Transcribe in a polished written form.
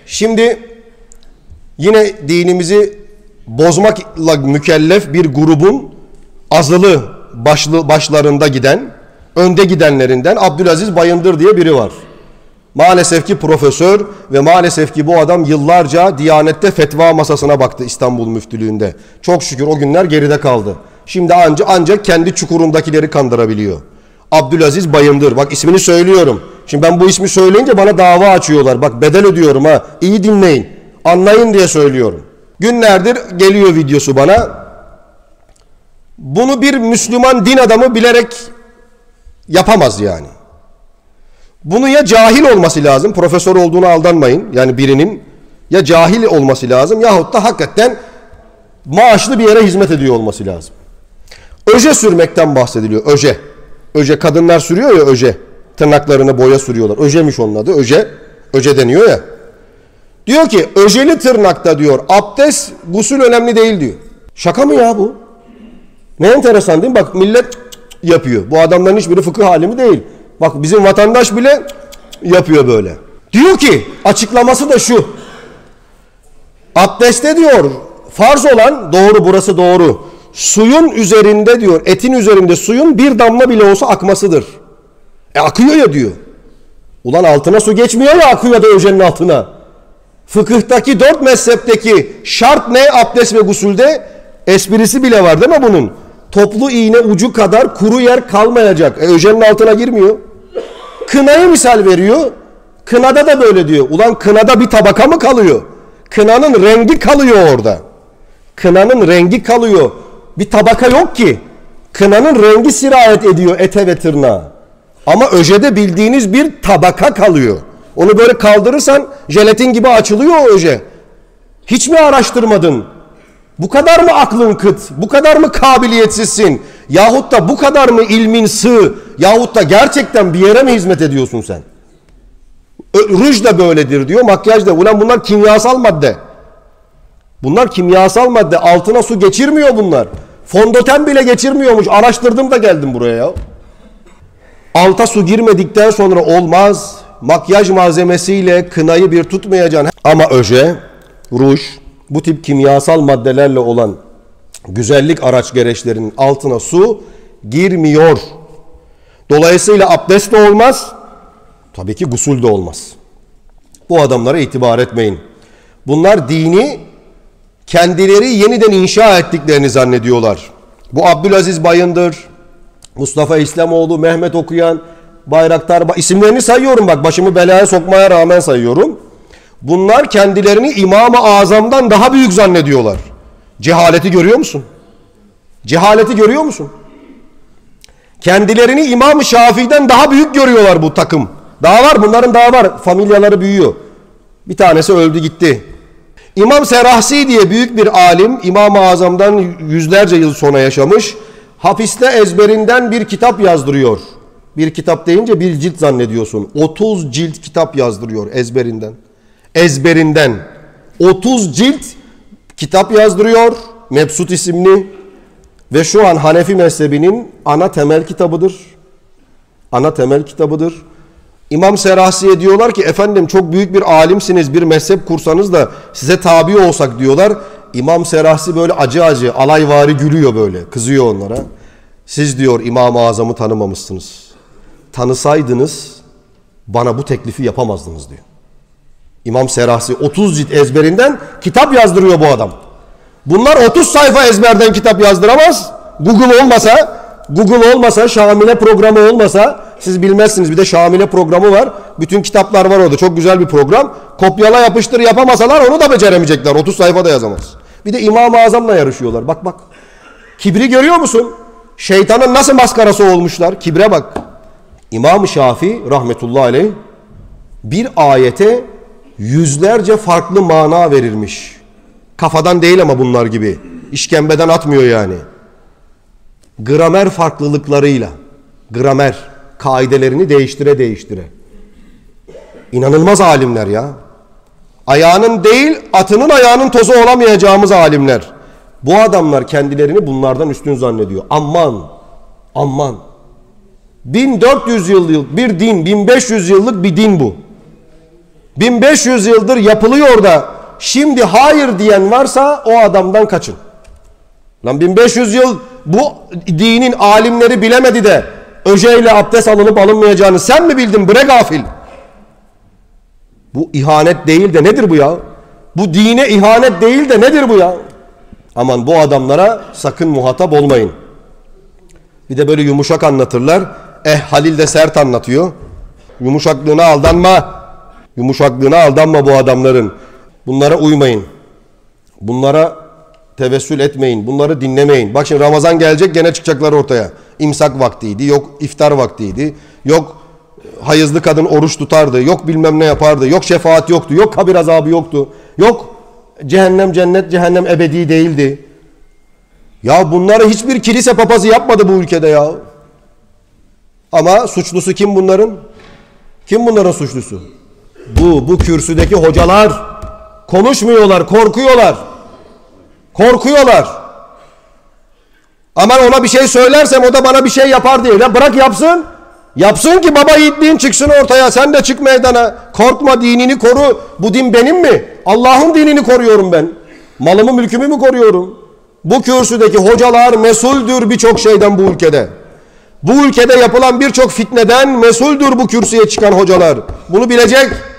Şimdi yine dinimizi bozmakla mükellef bir grubun azılı başlarında giden, önde gidenlerinden Abdülaziz Bayındır diye biri var. Maalesef ki profesör ve maalesef ki bu adam yıllarca Diyanet'te fetva masasına baktı İstanbul Müftülüğü'nde. Çok şükür o günler geride kaldı. Şimdi ancak kendi çukurundakileri kandırabiliyor. Abdülaziz Bayındır. Bak ismini söylüyorum. Şimdi ben bu ismi söyleyince bana dava açıyorlar. Bak bedel ödüyorum ha. İyi dinleyin. Anlayın diye söylüyorum. Günlerdir geliyor videosu bana. Bunu bir Müslüman din adamı bilerek yapamaz yani. Bunu ya cahil olması lazım, profesör olduğuna aldanmayın. Yani birinin ya cahil olması lazım yahut da hakikaten maaşlı bir yere hizmet ediyor olması lazım. Öje sürmekten bahsediliyor. Öje. Öje kadınlar sürüyor ya öje. Tırnaklarını boya sürüyorlar. Öjemiş onun adı. Öje. Öje deniyor ya. Diyor ki öjeli tırnakta diyor abdest, gusül önemli değil diyor. Şaka mı ya bu? Ne enteresan değil mi? Bak millet yapıyor. Bu adamların hiçbiri fıkıh alimi değil. Bak bizim vatandaş bile yapıyor böyle. Diyor ki açıklaması da şu. Abdeste diyor farz olan, doğru, burası doğru. Suyun üzerinde diyor, etin üzerinde suyun bir damla bile olsa akmasıdır. Akıyor ya diyor. Ulan altına su geçmiyor ya, akıyor da öjenin altına. Fıkıhtaki 4 mezhepteki şart ne abdest ve gusülde? Esprisi bile var değil mi bunun? Toplu iğne ucu kadar kuru yer kalmayacak. Öjenin altına girmiyor. Kınayı misal veriyor. Kınada da böyle diyor. Ulan kınada bir tabaka mı kalıyor? Kınanın rengi kalıyor orada. Kınanın rengi kalıyor. Bir tabaka yok ki. Kınanın rengi sirayet ediyor ete ve tırnağa. Ama öjede bildiğiniz bir tabaka kalıyor. Onu böyle kaldırırsan jelatin gibi açılıyor o öje. Hiç mi araştırmadın? Bu kadar mı aklın kıt? Bu kadar mı kabiliyetsizsin? Yahut da bu kadar mı ilmin sığ? Yahut da gerçekten bir yere mi hizmet ediyorsun sen? Ruj da böyledir diyor, makyaj da. Ulan bunlar kimyasal madde. Bunlar kimyasal madde. Altına su geçirmiyor bunlar. Fondöten bile geçirmiyormuş. Araştırdım da geldim buraya ya. Alta su girmedikten sonra olmaz. Makyaj malzemesiyle kınayı bir tutmayacaksın. Ama öje, ruj, bu tip kimyasal maddelerle olan güzellik araç gereçlerinin altına su girmiyor. Dolayısıyla abdest de olmaz. Tabii ki gusül de olmaz. Bu adamlara itibar etmeyin. Bunlar dini kendileri yeniden inşa ettiklerini zannediyorlar. Bu Abdülaziz Bayındır, Mustafa İslamoğlu, Mehmet Okuyan, Bayraktar, isimlerini sayıyorum bak, başımı belaya sokmaya rağmen sayıyorum. Bunlar kendilerini İmam-ı Azam'dan daha büyük zannediyorlar. Cehaleti görüyor musun? Cehaleti görüyor musun? Kendilerini İmam-ı Şafii'den daha büyük görüyorlar bu takım. Daha var, bunların daha var. Familyaları büyüyor. Bir tanesi öldü gitti. İmam Serahsi diye büyük bir alim, İmam-ı Azam'dan yüzlerce yıl sonra yaşamış. Hapiste ezberinden bir kitap yazdırıyor. Bir kitap deyince bir cilt zannediyorsun. 30 cilt kitap yazdırıyor ezberinden. Ezberinden 30 cilt kitap yazdırıyor. Mebsut isimli. Ve şu an Hanefi mezhebinin ana temel kitabıdır. Ana temel kitabıdır. İmam Serahsi'ye diyorlar ki efendim çok büyük bir alimsiniz, bir mezhep kursanız da size tabi olsak diyorlar. İmam Serahsi böyle acı acı alayvari gülüyor böyle, kızıyor onlara. Siz diyor İmam-ı Azam'ı tanımamışsınız. Tanısaydınız bana bu teklifi yapamazdınız diyor. İmam Serahsi 30 cilt ezberinden kitap yazdırıyor bu adam. Bunlar 30 sayfa ezberden kitap yazdıramaz. Google olmasa, Şamile programı olmasa, siz bilmezsiniz bir de Şamile programı var. Bütün kitaplar var orada. Çok güzel bir program. Kopyala yapıştır yapamasalar onu da beceremeyecekler. 30 sayfa da yazamaz. Bir de İmam-ı Azam'la yarışıyorlar. Bak bak. Kibri görüyor musun? Şeytanın nasıl maskarası olmuşlar? Kibre bak. İmam-ı Şafii rahmetullahi aleyh bir ayete yüzlerce farklı mana verilmiş. Kafadan değil ama bunlar gibi. İşkembeden atmıyor yani. Gramer farklılıklarıyla. Gramer kaidelerini değiştire. İnanılmaz alimler ya. Ayağının değil, atının ayağının tozu olamayacağımız alimler. Bu adamlar kendilerini bunlardan üstün zannediyor. Aman. 1400 yıllık bir din, 1500 yıllık bir din bu. 1500 yıldır yapılıyor da şimdi hayır diyen varsa o adamdan kaçın. Lan 1500 yıl bu dinin alimleri bilemedi de öceyle abdest alınıp alınmayacağını sen mi bildin bre gafil? Bu ihanet değil de nedir bu ya? Bu dine ihanet değil de nedir bu ya? Aman bu adamlara sakın muhatap olmayın. Bir de böyle yumuşak anlatırlar. Halil de sert anlatıyor. Yumuşaklığına aldanma. Yumuşaklığına aldanma bu adamların. Bunlara uymayın. Bunlara tevessül etmeyin. Bunları dinlemeyin. Bak şimdi Ramazan gelecek gene çıkacaklar ortaya. İmsak vaktiydi. Yok iftar vaktiydi. Yok hayızlı kadın oruç tutardı. Yok bilmem ne yapardı. Yok şefaat yoktu. Yok kabir azabı yoktu. Yok cehennem cennet cehennem ebedi değildi. Ya bunları hiçbir kilise papazı yapmadı bu ülkede ya. Ama suçlusu kim bunların? Kim bunların suçlusu? Bu kürsüdeki hocalar konuşmuyorlar, korkuyorlar. Korkuyorlar. Aman ona bir şey söylersem o da bana bir şey yapar diye. Ya bırak yapsın. Yapsın ki baba yiğitliğin çıksın ortaya. Sen de çık meydana. Korkma, dinini koru. Bu din benim mi? Allah'ın dinini koruyorum ben. Malımı mülkümü mü koruyorum? Bu kürsüdeki hocalar mesuldür birçok şeyden bu ülkede. Bu ülkede yapılan birçok fitneden mesuldür bu kürsüye çıkan hocalar. Bunu bilecek.